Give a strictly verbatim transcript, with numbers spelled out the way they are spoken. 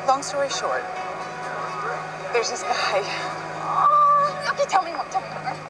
Long story short, there's this guy. Oh, okay, tell me more. Tell me more.